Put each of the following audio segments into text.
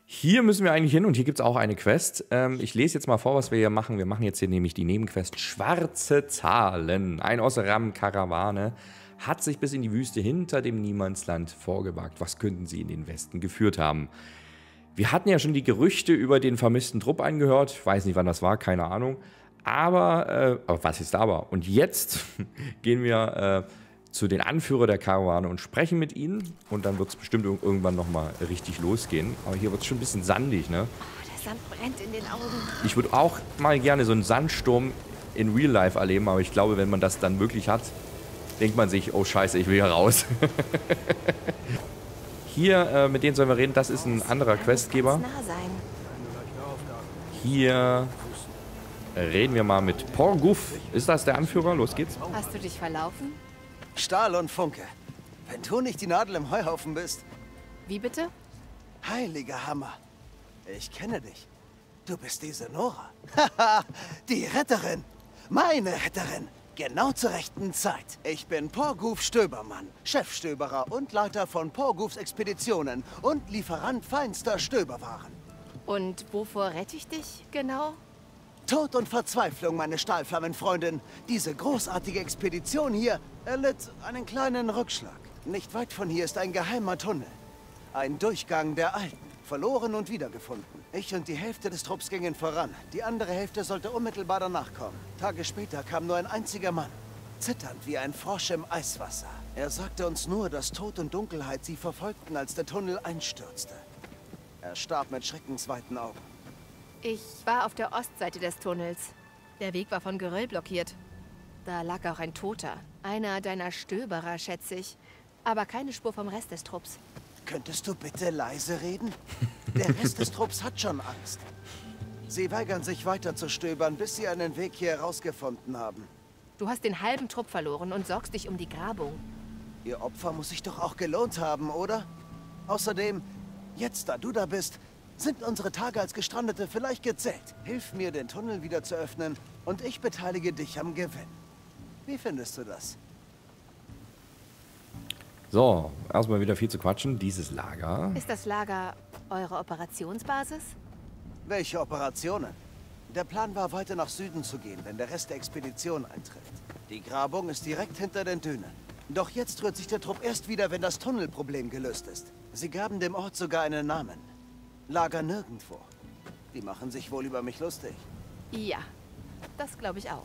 Hier müssen wir eigentlich hin und hier gibt es auch eine Quest. Ich lese jetzt mal vor, was wir hier machen. Wir machen jetzt hier nämlich die Nebenquest Schwarze Zahlen. Ein Osram-Karawane hat sich bis in die Wüste hinter dem Niemandsland vorgewagt. Was könnten sie in den Westen geführt haben? Wir hatten ja schon die Gerüchte über den vermissten Trupp angehört. Ich weiß nicht, wann das war, keine Ahnung. Aber was ist aber? Und jetzt gehen wir zu den Anführer der Karawane und sprechen mit ihnen. Und dann wird es bestimmt irgendwann nochmal richtig losgehen. Aber hier wird es schon ein bisschen sandig, ne? Oh, der Sand brennt in den Augen. Ich würde auch mal gerne so einen Sandsturm in Real Life erleben. Aber ich glaube, wenn man das dann wirklich hat, denkt man sich, oh scheiße, ich will hier raus. Hier, mit denen sollen wir reden. Das ist ein anderer Questgeber. Hier reden wir mal mit Porguff. Ist das der Anführer? Los geht's. Hast du dich verlaufen? Stahl und Funke. Wenn du nicht die Nadel im Heuhaufen bist. Wie bitte? Heiliger Hammer. Ich kenne dich. Du bist diese Nora. Haha, die Retterin. Meine Retterin. Genau zur rechten Zeit. Ich bin Porguff Stöbermann, Chefstöberer und Leiter von Porguffs Expeditionen und Lieferant feinster Stöberwaren. Und wovor rette ich dich genau? Tod und Verzweiflung, meine Stahlflammenfreundin. Diese großartige Expedition hier erlitt einen kleinen Rückschlag. Nicht weit von hier ist ein geheimer Tunnel. Ein Durchgang der Alten. Verloren und wiedergefunden. Ich und die Hälfte des Trupps gingen voran. Die andere Hälfte sollte unmittelbar danach kommen. Tage später kam nur ein einziger Mann. Zitternd wie ein Frosch im Eiswasser. Er sagte uns nur, dass Tod und Dunkelheit sie verfolgten, als der Tunnel einstürzte. Er starb mit schreckensweiten Augen. Ich war auf der Ostseite des Tunnels. Der Weg war von Geröll blockiert. Da lag auch ein Toter. Einer deiner Stöberer, schätze ich. Aber keine Spur vom Rest des Trupps. Könntest du bitte leise reden? Der Rest des Trupps hat schon Angst. Sie weigern sich weiter zu stöbern, bis sie einen Weg hier herausgefunden haben. Du hast den halben Trupp verloren und sorgst dich um die Grabung. Ihr Opfer muss sich doch auch gelohnt haben, oder? Außerdem, jetzt da du da bist, sind unsere Tage als Gestrandete vielleicht gezählt. Hilf mir, den Tunnel wieder zu öffnen und ich beteilige dich am Gewinn. Wie findest du das? So, erstmal wieder viel zu quatschen. Dieses Lager. Ist das Lager eure Operationsbasis? Welche Operationen? Der Plan war, weiter nach Süden zu gehen, wenn der Rest der Expedition eintrifft. Die Grabung ist direkt hinter den Dünen. Doch jetzt rührt sich der Trupp erst wieder, wenn das Tunnelproblem gelöst ist. Sie gaben dem Ort sogar einen Namen. Lager nirgendwo. Die machen sich wohl über mich lustig. Ja, das glaube ich auch.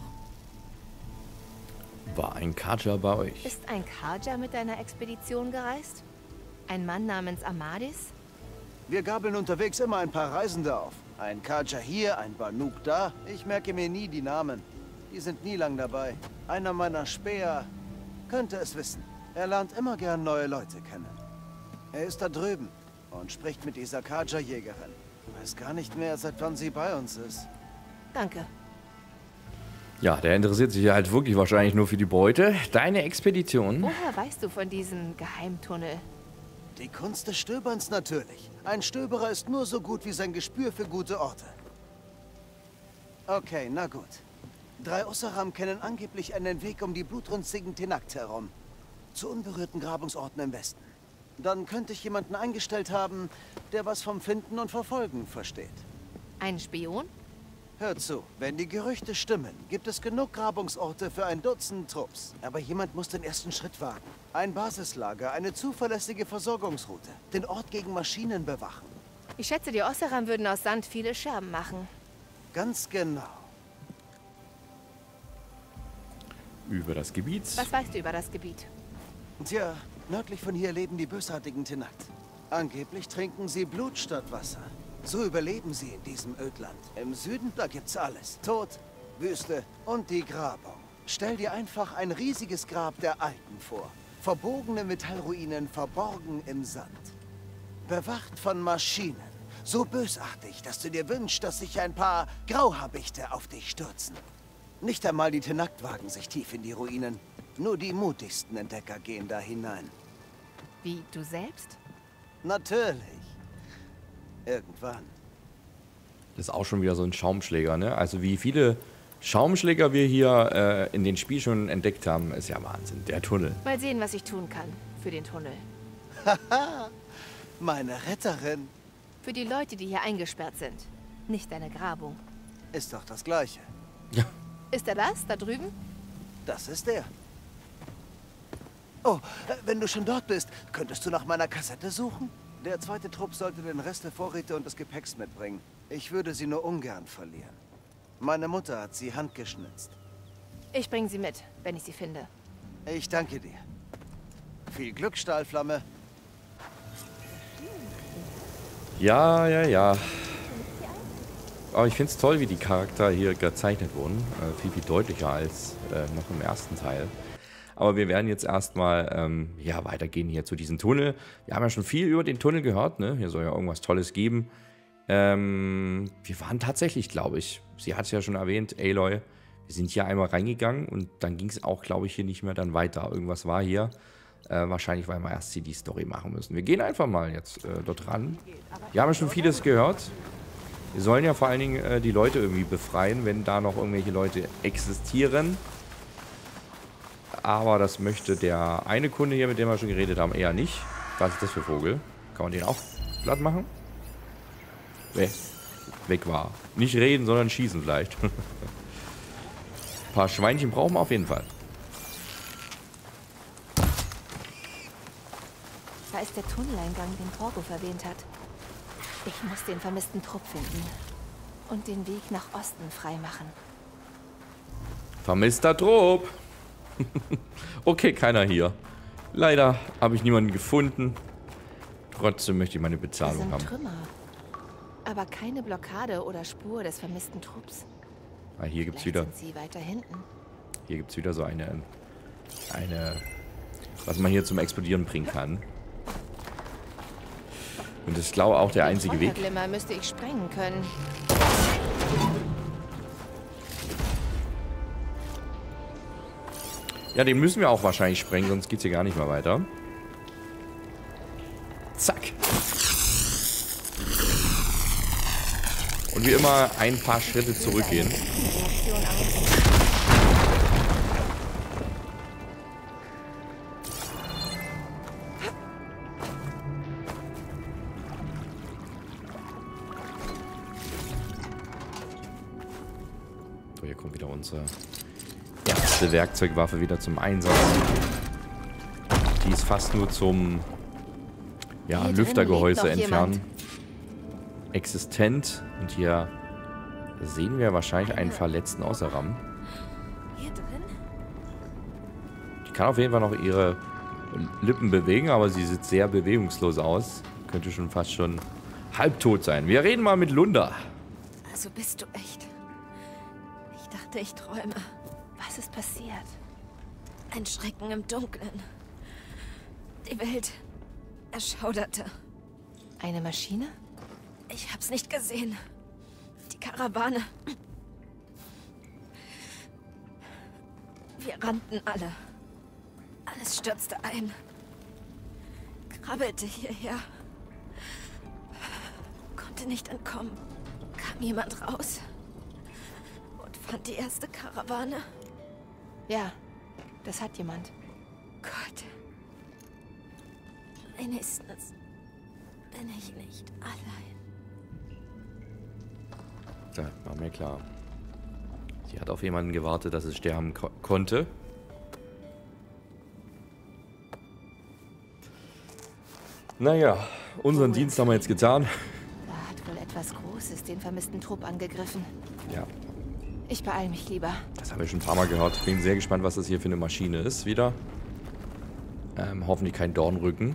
War ein Kaja bei euch? Ist ein Kaja mit deiner Expedition gereist? Ein Mann namens Amadis? Wir gabeln unterwegs immer ein paar Reisende auf. Ein Kaja hier, ein Banuk da. Ich merke mir nie die Namen. Die sind nie lang dabei. Einer meiner Späher könnte es wissen. Er lernt immer gern neue Leute kennen. Er ist da drüben und spricht mit dieser Kaja-Jägerin. Weiß gar nicht mehr, seit wann sie bei uns ist. Danke. Ja, der interessiert sich halt wirklich wahrscheinlich nur für die Beute. Deine Expedition? Woher weißt du von diesem Geheimtunnel? Die Kunst des Stöberns natürlich. Ein Stöberer ist nur so gut wie sein Gespür für gute Orte. Okay, na gut. 3 Ossaram kennen angeblich einen Weg um die blutrünstigen Tenakt herum. Zu unberührten Grabungsorten im Westen. Dann könnte ich jemanden eingestellt haben, der was vom Finden und Verfolgen versteht. Ein Spion? Hör zu, wenn die Gerüchte stimmen, gibt es genug Grabungsorte für ein Dutzend Trupps. Aber jemand muss den ersten Schritt wagen. Ein Basislager, eine zuverlässige Versorgungsroute, den Ort gegen Maschinen bewachen. Ich schätze, die Ossaram würden aus Sand viele Scherben machen. Ganz genau. Über das Gebiet. Was weißt du über das Gebiet? Tja, nördlich von hier leben die bösartigen Tenakt. Angeblich trinken sie Blut statt Wasser. So überleben sie in diesem Ödland. Im Süden, da gibt's alles. Tod, Wüste und die Grabung. Stell dir einfach ein riesiges Grab der Alten vor. Verbogene Metallruinen verborgen im Sand. Bewacht von Maschinen. So bösartig, dass du dir wünschst, dass sich ein paar Grauhabichte auf dich stürzen. Nicht einmal die Tenakt wagen sich tief in die Ruinen. Nur die mutigsten Entdecker gehen da hinein. Wie, du selbst? Natürlich. Irgendwann. Das ist auch schon wieder so ein Schaumschläger, ne? Also wie viele Schaumschläger wir hier in den Spiel schon entdeckt haben, ist ja Wahnsinn. Der Tunnel. Mal sehen, was ich tun kann für den Tunnel. Haha, meine Retterin. Für die Leute, die hier eingesperrt sind. Nicht deine Grabung. Ist doch das Gleiche. Ja. Ist er das, da drüben? Das ist er. Oh, wenn du schon dort bist, könntest du nach meiner Kassette suchen? Der zweite Trupp sollte den Rest der Vorräte und des Gepäcks mitbringen. Ich würde sie nur ungern verlieren. Meine Mutter hat sie handgeschnitzt. Ich bringe sie mit, wenn ich sie finde. Ich danke dir. Viel Glück, Stahlflamme. Ja, ja, ja. Aber ich finde es toll, wie die Charakter hier gezeichnet wurden. Viel, viel deutlicher als noch im ersten Teil. Aber wir werden jetzt erstmal ja, weitergehen hier zu diesem Tunnel. Wir haben ja schon viel über den Tunnel gehört, ne? Hier soll ja irgendwas Tolles geben. Wir waren tatsächlich, glaube ich, sie hat es ja schon erwähnt, Aloy, wir sind hier einmal reingegangen und dann ging es auch, glaube ich, hier nicht mehr dann weiter. Irgendwas war hier. Wahrscheinlich, weil wir erst hier die Story machen müssen. Wir gehen einfach mal jetzt dort ran. Wir haben ja schon vieles gehört. Wir sollen ja vor allen Dingen die Leute irgendwie befreien, wenn da noch irgendwelche Leute existieren. Aber das möchte der eine Kunde hier, mit dem wir schon geredet haben, eher nicht. Was ist das für Vogel? Kann man den auch platt machen? Weg war. Nicht reden, sondern schießen vielleicht. Ein paar Schweinchen brauchen wir auf jeden Fall. Da ist der Tunneleingang, den Torgo erwähnt hat. Ich muss den vermissten Trupp finden. Und den Weg nach Osten freimachen. Vermisster Trupp. Okay, keiner hier. Leider habe ich niemanden gefunden. Trotzdem möchte ich meine Bezahlung haben. Trümmer. Aber keine Blockade oder Spur des vermissten Trupps. Ah, hier gibt es Vielleicht wieder. sind sie weiter hinten. Hier gibt es wieder so eine, was man hier zum Explodieren bringen kann. Und das ist, glaube ich, auch der einzige Weg. Feuerglimmer müsste ich sprengen können. Ja, den müssen wir auch wahrscheinlich sprengen, sonst geht es hier gar nicht mehr weiter. Zack. Und wie immer ein paar Schritte zurückgehen. So, hier kommt wieder unsere erste Werkzeugwaffe wieder zum Einsatz. Die ist fast nur zum Lüftergehäuse entfernen existent. Und hier sehen wir wahrscheinlich einen Verletzten außer Ram. Hier drin? Die kann auf jeden Fall noch ihre Lippen bewegen, aber sie sieht sehr bewegungslos aus. Könnte schon fast schon halbtot sein. Wir reden mal mit Lunda. Also bist du echt. Ich dachte, ich träume. Was ist passiert? Ein Schrecken im Dunkeln. Die Welt erschauderte. Eine Maschine? Ich hab's nicht gesehen. Die Karawane. Wir rannten alle. Alles stürzte ein. Krabbelte hierher. Konnte nicht entkommen. Kam jemand raus und fand die erste Karawane. Ja, das hat jemand. Gott. Wenigstens bin ich nicht allein. Ja, war mir klar. Sie hat auf jemanden gewartet, dass es sterben konnte. Naja, unseren Dienst haben wir jetzt getan. Da hat wohl etwas Großes den vermissten Trupp angegriffen. Ja, Ich beeile mich lieber. das haben wir schon ein paar Mal gehört. Bin sehr gespannt, was das hier für eine Maschine ist wieder. Hoffentlich kein Dornrücken.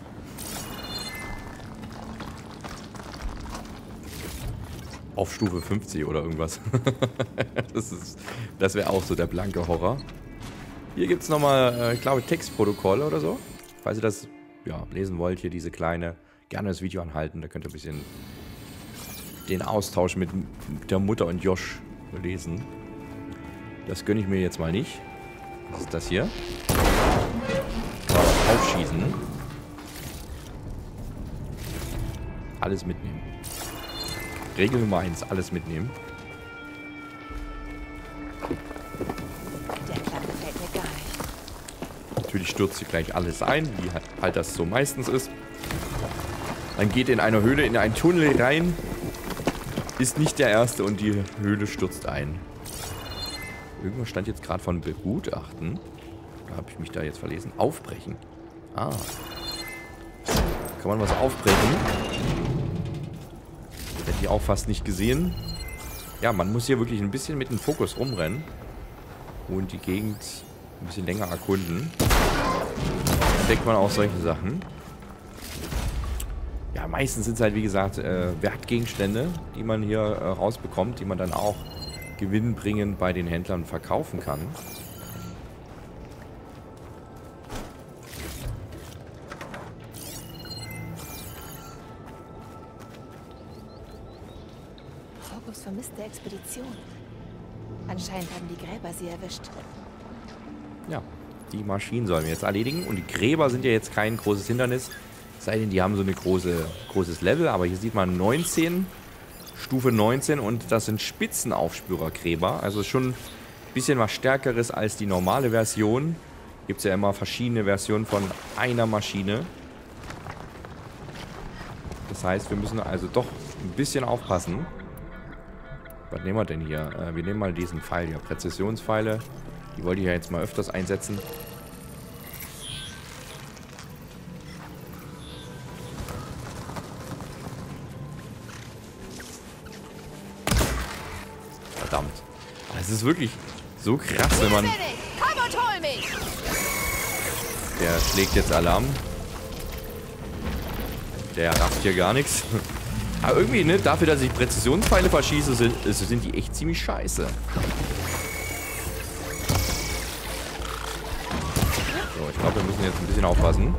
Auf Stufe 50 oder irgendwas. Das wäre auch so der blanke Horror. Hier gibt es nochmal, ich glaube, Textprotokolle oder so. Falls ihr das lesen wollt, hier diese kleine, gerne das Video anhalten. Da könnt ihr ein bisschen den Austausch mit der Mutter und Josh lesen. Das gönne ich mir jetzt mal nicht. Was ist das hier? Aufschießen. Alles mitnehmen. Regel Nummer 1, alles mitnehmen. Der Plan gefällt mir gar nicht. Natürlich stürzt sie gleich alles ein, wie halt das so meistens ist. Man geht in einer Höhle, in einen Tunnel rein, ist nicht der Erste und die Höhle stürzt ein. Irgendwas stand jetzt gerade von Begutachten. Da habe ich mich da jetzt verlesen. Aufbrechen. Ah. Kann man was aufbrechen? Hätte ich auch fast nicht gesehen. Ja, man muss hier wirklich ein bisschen mit dem Fokus rumrennen. Und die Gegend ein bisschen länger erkunden. Dann entdeckt man auch solche Sachen. Ja, meistens sind es halt, wie gesagt, Wertgegenstände, die man hier rausbekommt, die man dann auch gewinnbringend bei den Händlern verkaufen kann. Fokus vermisste Expedition. Anscheinend haben die Gräber sie erwischt. Ja, die Maschinen sollen wir jetzt erledigen. Und die Gräber sind ja jetzt kein großes Hindernis. Sei denn, die haben so ein großes Level. Aber hier sieht man 19, Stufe 19. Und das sind Spitzenaufspürergräber. Also schon ein bisschen was Stärkeres als die normale Version. Gibt es ja immer verschiedene Versionen von einer Maschine. Das heißt, wir müssen also doch ein bisschen aufpassen. Was nehmen wir denn hier? Wir nehmen mal diesen Pfeil hier. Präzisionspfeile. Die wollte ich ja jetzt mal öfters einsetzen. Verdammt. Es ist wirklich so krass, wenn man... Komm und hol mich! Der schlägt jetzt Alarm. Der rafft hier gar nichts. Aber irgendwie, ne, dafür, dass ich Präzisionspfeile verschieße, sind die echt ziemlich scheiße. So, ich glaube, wir müssen jetzt ein bisschen aufpassen.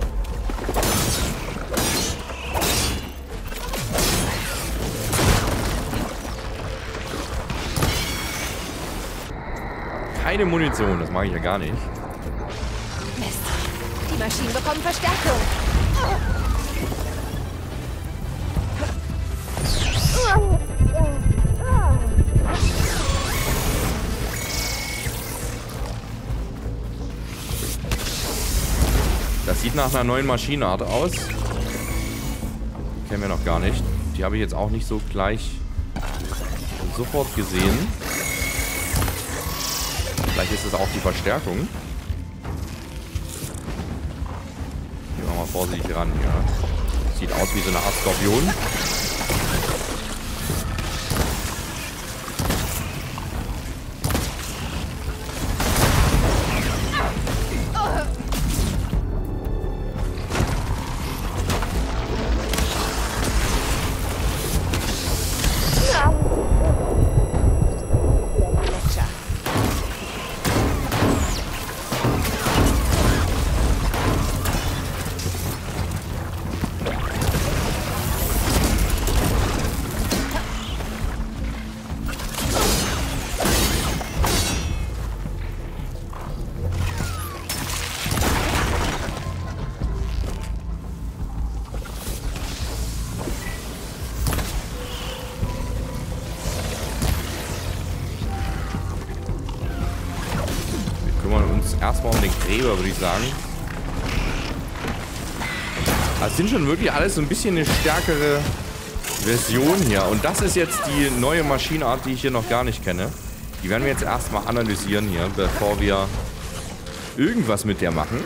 Keine Munition, das mag ich ja gar nicht. Mist, die Maschinen bekommen Verstärkung. Das sieht nach einer neuen Maschinenart aus. Kennen wir noch gar nicht. Die habe ich jetzt auch nicht so gleich sofort gesehen. Vielleicht ist es auch die Verstärkung. Gehen wir mal vorsichtig ran. Ja. Sieht aus wie so eine Art Skorpion. Erstmal um den Gräber, würde ich sagen. Das sind schon wirklich alles so ein bisschen eine stärkere Version hier. Und das ist jetzt die neue Maschinenart, die ich hier noch gar nicht kenne. Die werden wir jetzt erstmal analysieren hier, bevor wir irgendwas mit der machen.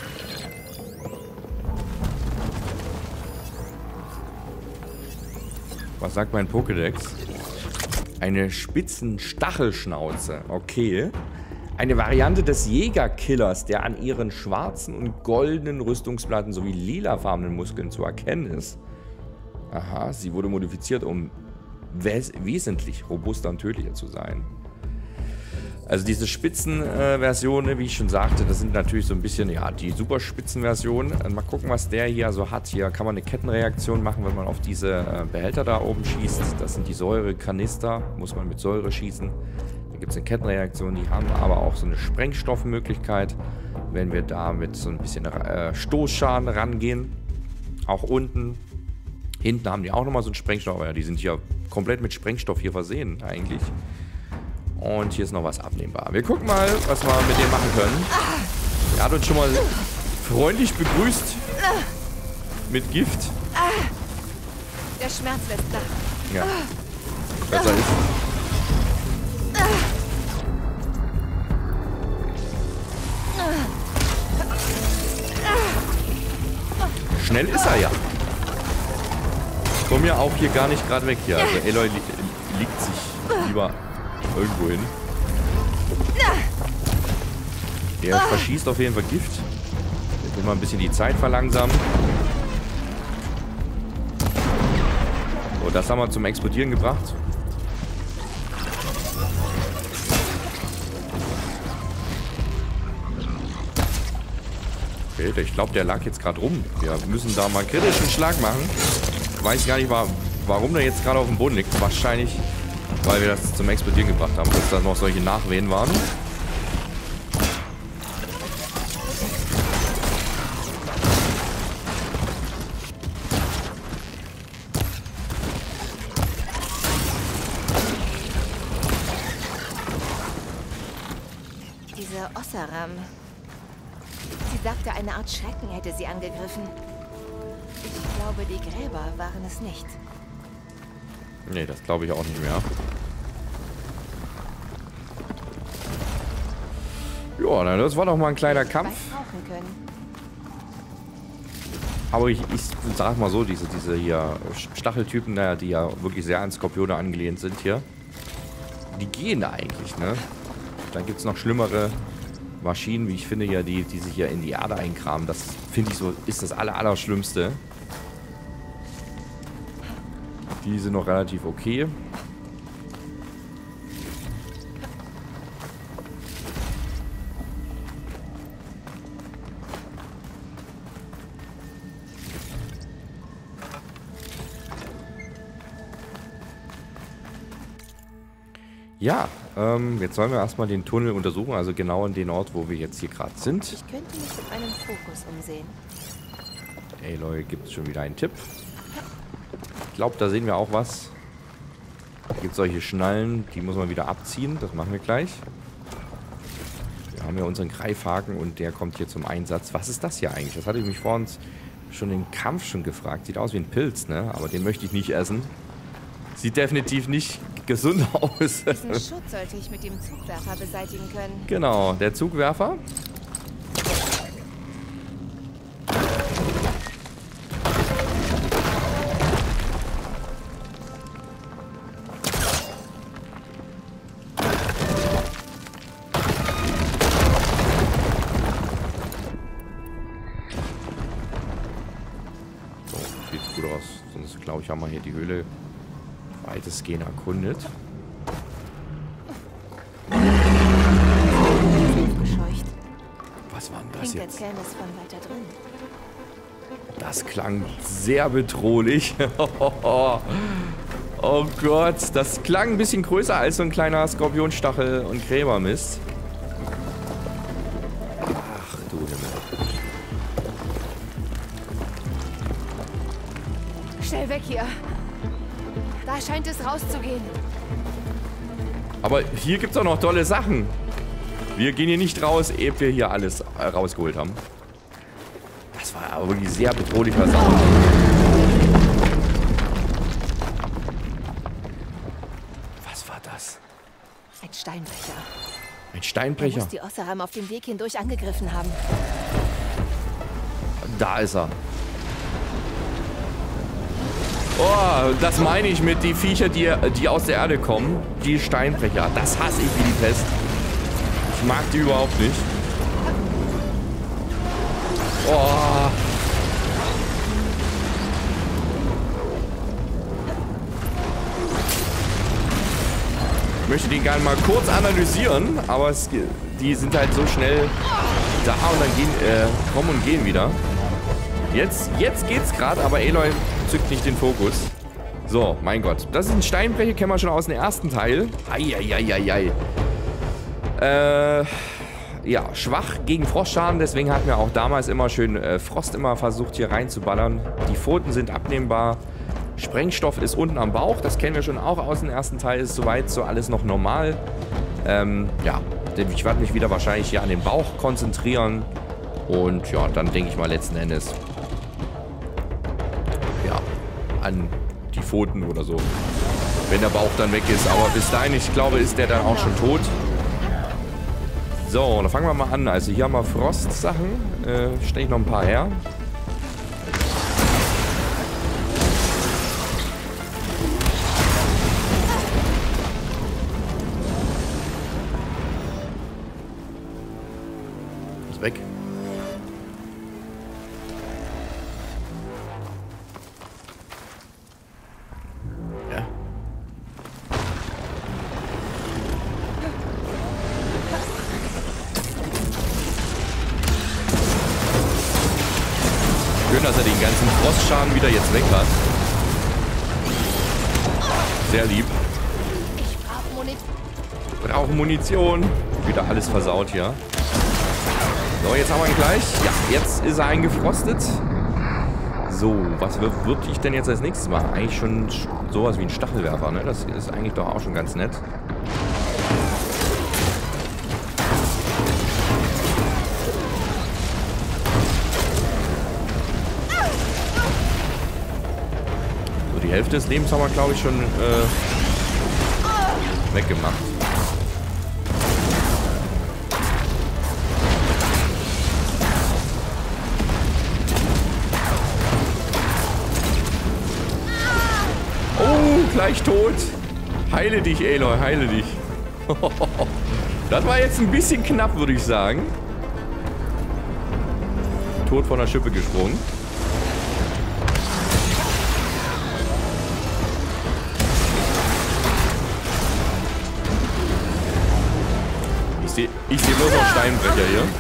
Was sagt mein Pokédex? Eine Spitzenstachelschnauze. Okay. Eine Variante des Jägerkillers, der an ihren schwarzen und goldenen Rüstungsplatten sowie lilafarbenen Muskeln zu erkennen ist. Aha, sie wurde modifiziert, um wesentlich robuster und tödlicher zu sein. Also diese Spitzenversionen, wie ich schon sagte, das sind natürlich so ein bisschen, ja, die Superspitzenversionen. Mal gucken, was der hier so hat. Hier kann man eine Kettenreaktion machen, wenn man auf diese Behälter da oben schießt. Das sind die Säurekanister, muss man mit Säure schießen. Da gibt es eine Kettenreaktion, die haben aber auch so eine Sprengstoffmöglichkeit, wenn wir da mit so ein bisschen Stoßschaden rangehen. Auch unten. Hinten haben die auch nochmal so einen Sprengstoff, aber ja, die sind ja komplett mit Sprengstoff hier versehen eigentlich. Und hier ist noch was abnehmbar. Wir gucken mal, was wir mit dem machen können. Er hat uns schon mal freundlich begrüßt mit Gift. Der Schmerz lässt nach. Ja. Besser ist. Schnell ist er ja. Ich komme ja auch hier gar nicht gerade weg hier. Also Aloy liegt sich lieber irgendwo hin. Der verschießt auf jeden Fall Gift. Jetzt will mal ein bisschen die Zeit verlangsamen. So, das haben wir zum Explodieren gebracht. Okay, ich glaube, der lag jetzt gerade rum. Wir müssen da mal einen kritischen Schlag machen. Ich weiß gar nicht, warum der jetzt gerade auf dem Boden liegt. Wahrscheinlich, weil wir das zum Explodieren gebracht haben. Dass da noch solche Nachwehen waren. Diese Ossaram. Sie sagte, eine Art Schrecken hätte sie angegriffen. Ich glaube, die Gräber waren es nicht. Nee, das glaube ich auch nicht mehr. Ja, na, das war doch mal ein kleiner Kampf. Aber ich sag mal so, diese hier Stacheltypen, naja, die ja wirklich sehr an Skorpione angelehnt sind hier, die gehen eigentlich, ne? Dann gibt es noch schlimmere Maschinen, wie ich finde, ja, die sich hier in die Erde einkramen. Das finde ich so, ist das Allerschlimmste. Die sind noch relativ okay. Ja, jetzt sollen wir erstmal den Tunnel untersuchen, also genau an den Ort, wo wir jetzt hier gerade sind. Ich könnte mich mit einem Fokus umsehen. Aloy gibt es schon wieder einen Tipp. Ich glaube, da sehen wir auch was. Da gibt es solche Schnallen, die muss man wieder abziehen. Das machen wir gleich. Wir haben ja unseren Greifhaken und der kommt hier zum Einsatz. Was ist das hier eigentlich? Das hatte ich mich vor uns schon im Kampf schon gefragt. Sieht aus wie ein Pilz, ne? Aber den möchte ich nicht essen. Sieht definitiv nicht gesund aus. Diesen Schutt sollte ich mit dem Zugwerfer beseitigen können. Genau, der Zugwerfer. So, sieht gut aus. Sonst glaube ich, haben wir hier die Höhle weitestgehend erkundet. Was war denn das jetzt? Das klang sehr bedrohlich. Oh Gott, das klang ein bisschen größer als so ein kleiner Skorpionstachel und Gräbermist. Ach du Himmel. Schnell weg hier. Da scheint es rauszugehen. Aber hier gibt es auch noch tolle Sachen. Wir gehen hier nicht raus, ehe wir hier alles rausgeholt haben. Das war aber wirklich sehr bedrohlicher Sound. Was war das? Ein Steinbrecher. Ein Steinbrecher? Er muss die Ossaram auf dem Weg hindurch angegriffen haben. Da ist er. Oh, das meine ich mit die Viecher, die aus der Erde kommen. Die Steinbrecher. Das hasse ich wie die Pest. Ich mag die überhaupt nicht. Oh. Ich möchte den gerne mal kurz analysieren, aber die sind halt so schnell da und dann kommen und gehen wieder. Jetzt geht's gerade, aber Aloy zückt nicht den Fokus. So, mein Gott. Das ist ein Steinbrecher, kennen wir schon aus dem ersten Teil. Eieieiei. Ja, schwach gegen Frostschaden, deswegen hatten wir auch damals immer schön Frost immer versucht hier reinzuballern. Die Pfoten sind abnehmbar. Sprengstoff ist unten am Bauch, das kennen wir schon auch aus dem ersten Teil, ist soweit so alles noch normal. Ja, ich werde mich wieder wahrscheinlich hier an den Bauch konzentrieren. Und ja, dann denke ich mal letzten Endes ja, an die Pfoten oder so. Wenn der Bauch dann weg ist. Aber bis dahin, ich glaube, ist der dann auch schon tot. So, dann fangen wir mal an. Also hier haben wir Frostsachen. Stelle ich noch ein paar her. Ist weg. Ja. Schön, dass er den ganzen Frostschaden wieder jetzt weg hat. Sehr lieb. Ich brauche Munition. Brauchen Munition. Wieder alles versaut hier. So, jetzt haben wir ihn gleich. Ja, jetzt ist er eingefrostet. So, was würde ich denn jetzt als nächstes machen? Eigentlich schon sowas wie ein Stachelwerfer, ne? Das ist eigentlich doch auch schon ganz nett. So, die Hälfte des Lebens haben wir, glaube ich, schon weggemacht. Gleich tot. Heile dich, Aloy, heile dich. Das war jetzt ein bisschen knapp, würde ich sagen. Tot von der Schippe gesprungen. Ich sehe bloß noch Steinbrecher hier.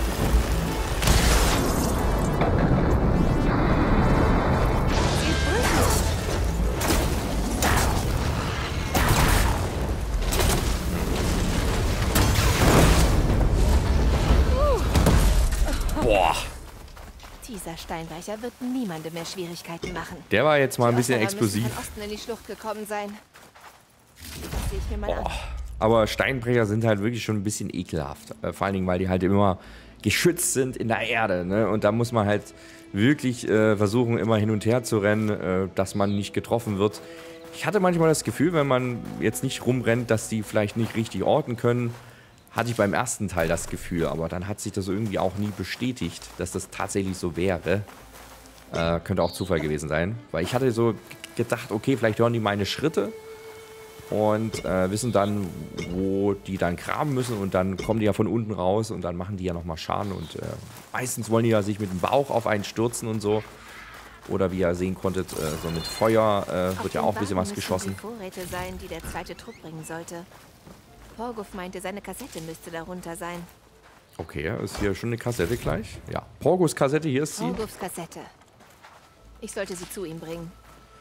Boah. Dieser Steinbrecher wird niemandem mehr Schwierigkeiten machen. Der war jetzt mal ein bisschen Die explosiv. müssen von Osten in die Schlucht gekommen sein. Das sehe ich mir mal an. Aber Steinbrecher sind halt wirklich schon ein bisschen ekelhaft. Vor allen Dingen, weil die halt immer geschützt sind in der Erde. Ne? Und da muss man halt wirklich versuchen, immer hin und her zu rennen, dass man nicht getroffen wird. Ich hatte manchmal das Gefühl, wenn man jetzt nicht rumrennt, dass die vielleicht nicht richtig orten können. Hatte ich beim ersten Teil das Gefühl, aber dann hat sich das irgendwie auch nie bestätigt, dass das tatsächlich so wäre. Könnte auch Zufall gewesen sein. Weil ich hatte so gedacht, okay, vielleicht hören die meine Schritte und wissen dann, wo die dann graben müssen und dann kommen die ja von unten raus und dann machen die ja nochmal Schaden und meistens wollen die ja sich mit dem Bauch auf einen stürzen und so. Oder wie ihr sehen konntet, so mit Feuer wird ja auch ein bisschen was geschossen. Die Vorräte sein, die der zweite Trupp bringen sollte. Porguf meinte, seine Kassette müsste darunter sein. Okay, ist hier schon eine Kassette gleich? Ja, Porgus Kassette, hier ist sie. Porgufs Kassette. Ich sollte sie zu ihm bringen.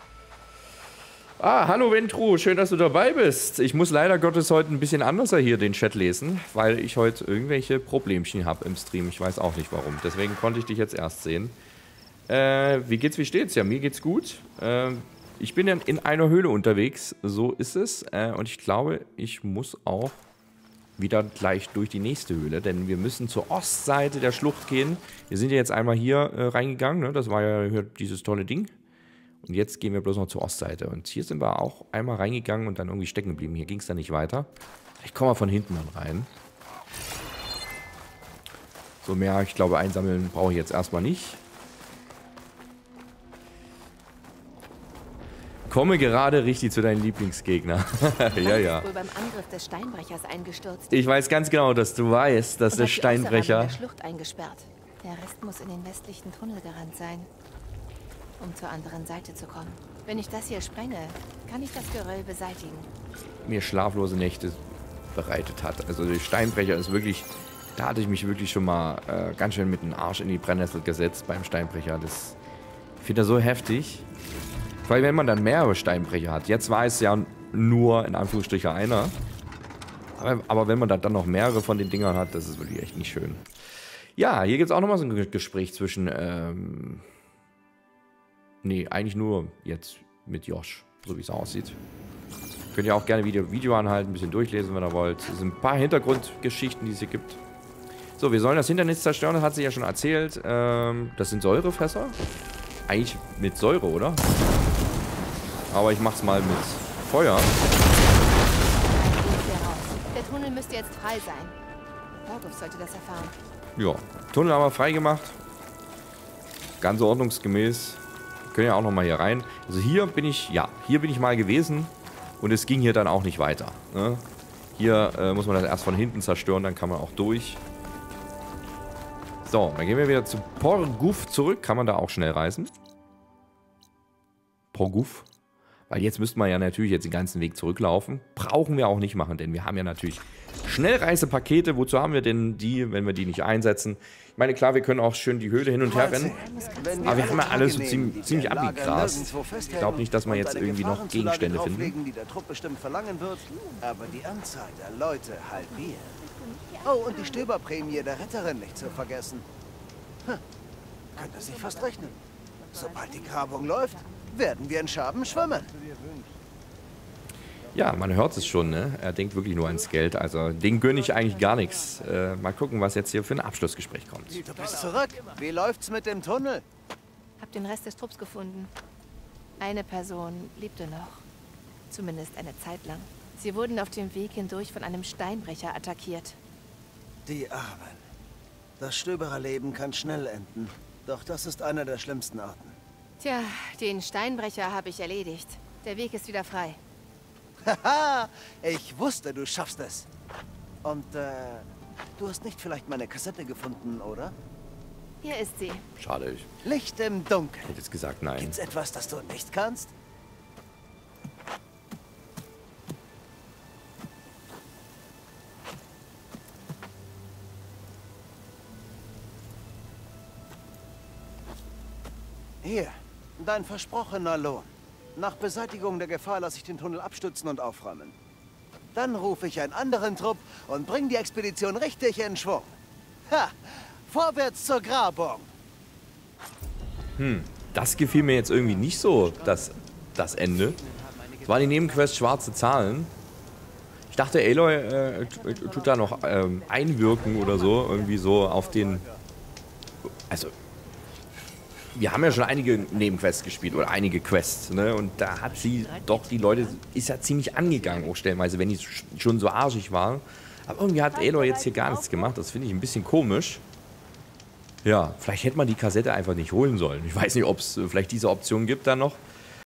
Ah, hallo Ventru, schön, dass du dabei bist. Ich muss leider Gottes heute ein bisschen anders hier den Chat lesen, weil ich heute irgendwelche Problemchen habe im Stream. Ich weiß auch nicht warum. Deswegen konnte ich dich jetzt erst sehen. Wie geht's, wie steht's? Ja, mir geht's gut. Ich bin in einer Höhle unterwegs, so ist es. Und ich glaube, ich muss auch wieder gleich durch die nächste Höhle, denn wir müssen zur Ostseite der Schlucht gehen. Wir sind ja jetzt einmal hier reingegangen, ne? Das war ja hier dieses tolle Ding. Und jetzt gehen wir bloß noch zur Ostseite. Und hier sind wir auch einmal reingegangen und dann irgendwie stecken geblieben. Hier ging es dann nicht weiter. Ich komme mal von hinten dann rein. So mehr, ich glaube, einsammeln brauche ich jetzt erstmal nicht. Komme gerade richtig zu deinem Lieblingsgegner. Ja, ja. Wohl beim Angriff des Steinbrechers eingestürzt. Ich weiß ganz genau, dass du weißt, dass der Steinbrecher... in der Schlucht eingesperrt. Der Rest muss in den westlichen Tunnel gerannt sein, um zur anderen Seite zu kommen. Wenn ich das hier sprenge, kann ich das Geröll beseitigen. Mir schlaflose Nächte bereitet hat. Also der Steinbrecher ist wirklich... Da hatte ich mich wirklich schon mal ganz schön mit dem Arsch in die Brennnessel gesetzt beim Steinbrecher. Das finde ich so heftig. Weil wenn man dann mehrere Steinbrecher hat, jetzt war es ja nur in Anführungsstrichen einer, aber wenn man dann noch mehrere von den Dingern hat, das ist wirklich echt nicht schön. Ja, hier gibt es auch nochmal so ein Gespräch zwischen, nee, eigentlich nur jetzt mit Josh, so wie es aussieht. Könnt ihr auch gerne Video anhalten, ein bisschen durchlesen, wenn ihr wollt. Es sind ein paar Hintergrundgeschichten, die es hier gibt. So, wir sollen das Hindernis zerstören, das hat sie ja schon erzählt. Das sind Säurefässer. Eigentlich mit Säure, oder? Aber ich mach's mal mit Feuer. Der Tunnel müsste jetzt frei sein. Morgoth sollte das erfahren. Ja, Tunnel haben wir freigemacht. Ganz ordnungsgemäß. Wir können ja auch nochmal hier rein. Also hier bin ich mal gewesen. Und es ging hier dann auch nicht weiter. Ne? Hier muss man das erst von hinten zerstören, dann kann man auch durch. So, dann gehen wir wieder zu Porguf zurück. Kann man da auch schnell reisen? Porguf? Weil jetzt müssten wir ja natürlich jetzt den ganzen Weg zurücklaufen. Brauchen wir auch nicht machen, denn wir haben ja natürlich Schnellreisepakete. Wozu haben wir denn die, wenn wir die nicht einsetzen? Ich meine, klar, wir können auch schön die Höhle hin und her rennen. Aber wir haben ja alles so ziemlich abgegrast. Ich glaube nicht, dass wir jetzt irgendwie noch Gegenstände finden. Die der Trupp bestimmt verlangen wird, aber die Anzahl der Leute halbiert. Oh, und die Stöberprämie der Retterin nicht zu vergessen. Könnte sich fast rechnen. Sobald die Grabung läuft, werden wir in Schaben schwimmen. Ja, man hört es schon, ne? Er denkt wirklich nur ans Geld. Also, den gönne ich eigentlich gar nichts. Mal gucken, was jetzt hier für ein Abschlussgespräch kommt. Du bist zurück. Wie läuft's mit dem Tunnel? Hab den Rest des Trupps gefunden. Eine Person lebte noch. Zumindest eine Zeit lang. Sie wurden auf dem Weg hindurch von einem Steinbrecher attackiert. Die Armen. Das Stöbererleben kann schnell enden. Doch das ist einer der schlimmsten Arten. Tja, den Steinbrecher habe ich erledigt. Der Weg ist wieder frei. Haha, ich wusste, du schaffst es. Und, du hast nicht vielleicht meine Kassette gefunden, oder? Hier ist sie. Schade, ich Licht im Dunkeln. hätte jetzt gesagt nein. Gibt's etwas, das du nicht kannst? Hier, dein versprochener Lohn. Nach Beseitigung der Gefahr lasse ich den Tunnel abstützen und aufräumen. Dann rufe ich einen anderen Trupp und bringe die Expedition richtig in Schwung. Ha! Vorwärts zur Grabung! Das gefiel mir jetzt irgendwie nicht so, das Ende. Das war die Nebenquest Schwarze Zahlen. Ich dachte, Aloy tut da noch einwirken oder so. Irgendwie so auf den... Also... Wir haben ja schon einige Nebenquests gespielt oder einige Quests, ne? Und da hat sie doch die Leute, ist ja ziemlich angegangen, auch stellenweise, wenn die schon so arschig waren. Aber irgendwie hat Aloy jetzt hier gar nichts gemacht, das finde ich ein bisschen komisch. Ja, vielleicht hätte man die Kassette einfach nicht holen sollen. Ich weiß nicht, ob es vielleicht diese Option gibt dann noch.